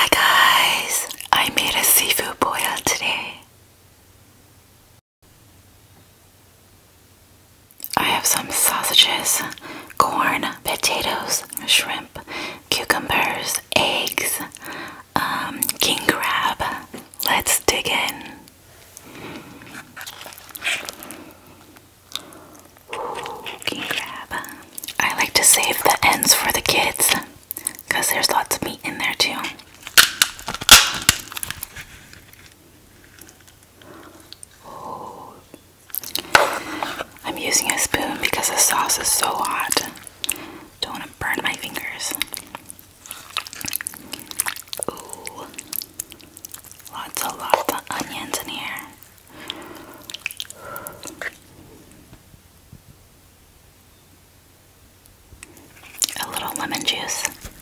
Hi guys, I made a seafood boil today. I have some sausages, corn, potatoes, shrimp, cucumbers, eggs, king crab. Let's dig in. King crab. I like to save the ends for the kids because there's lots of meat in there too. I'm using a spoon because the sauce is so hot. Don't want to burn my fingers. Ooh, lots of onions in here. A little lemon juice.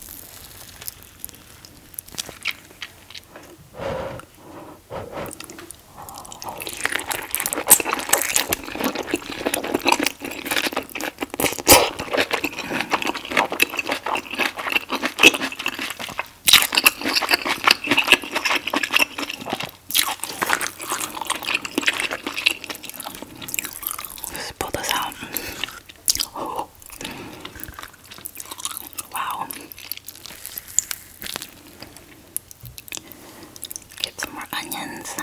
Let's pull this out. Oh. Wow. Get some more onions.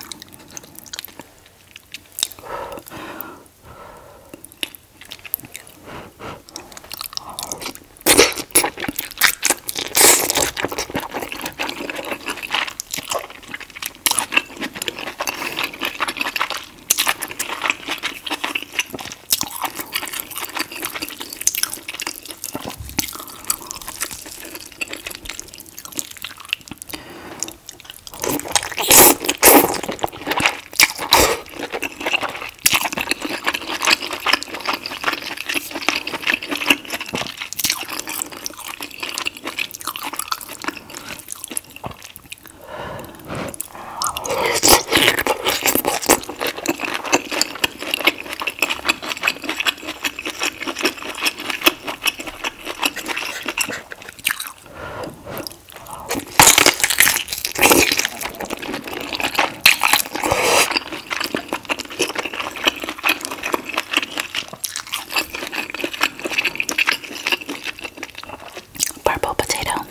Purple potato.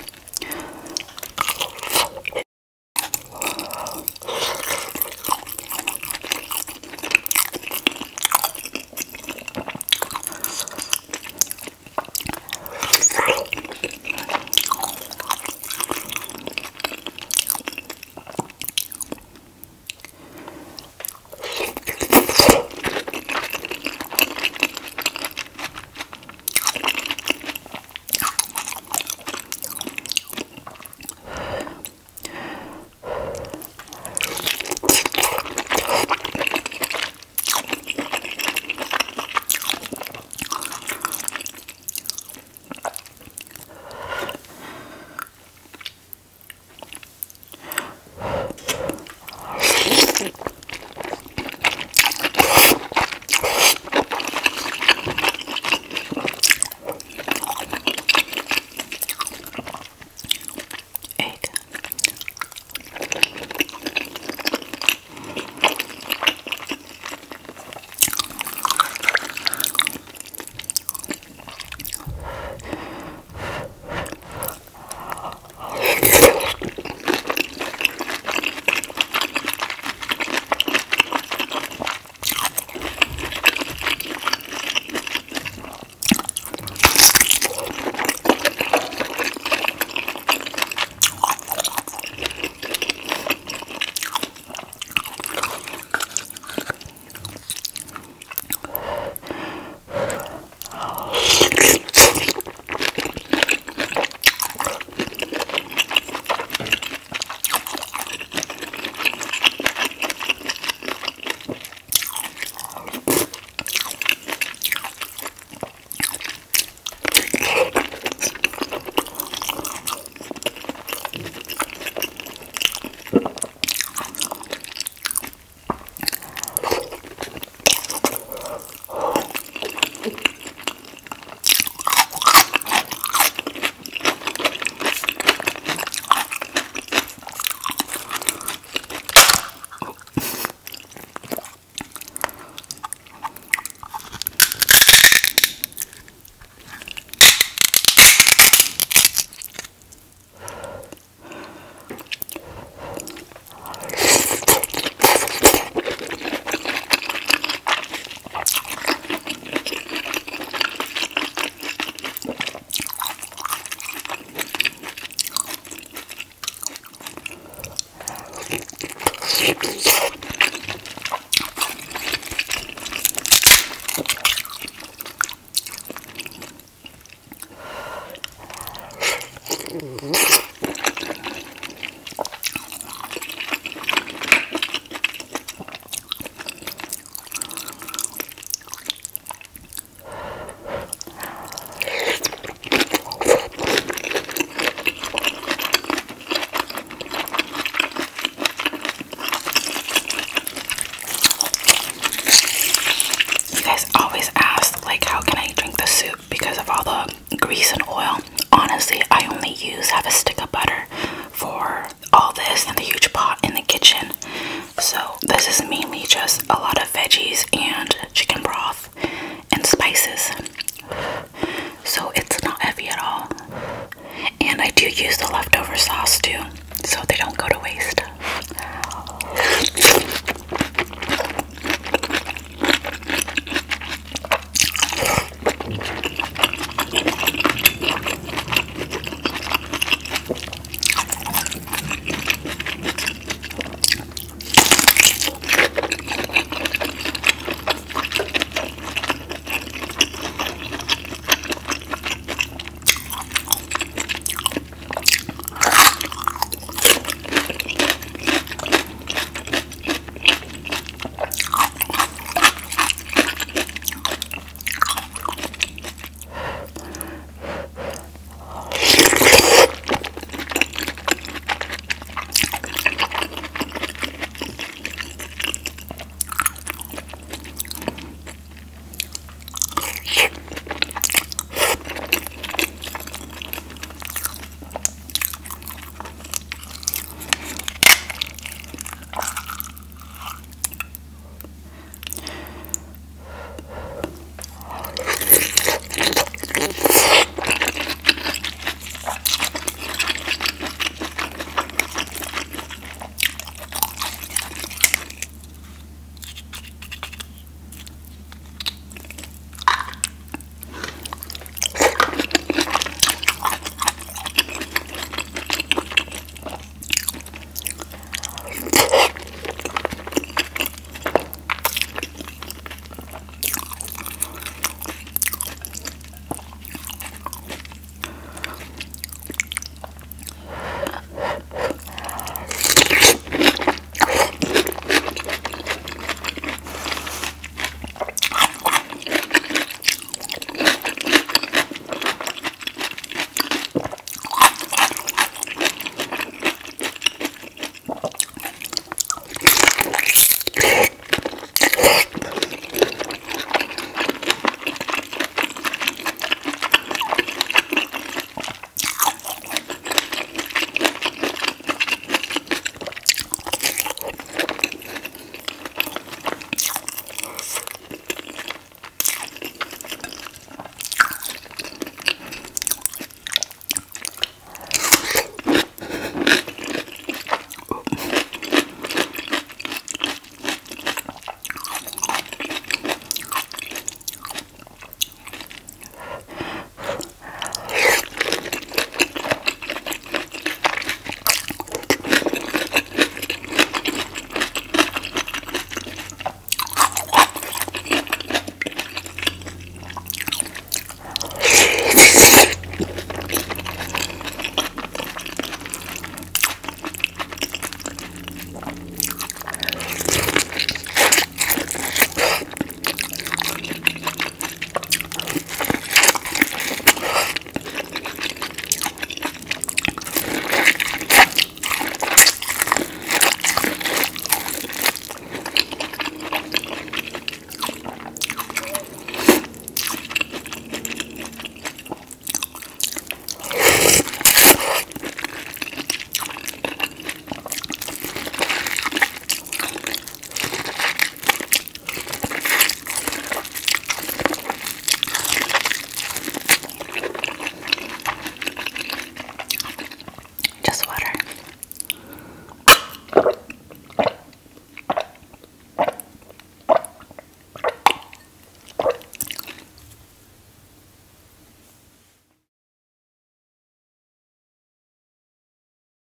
You guys always ask, like, how can I drink the soup because of all the grease and oil. Honestly, I only have a stick of butter for all this and the huge pot in the kitchen. So this is mainly just a lot of veggies and chicken broth and spices. So it's not heavy at all. And I do use the leftover sauce too, so they don't go to waste.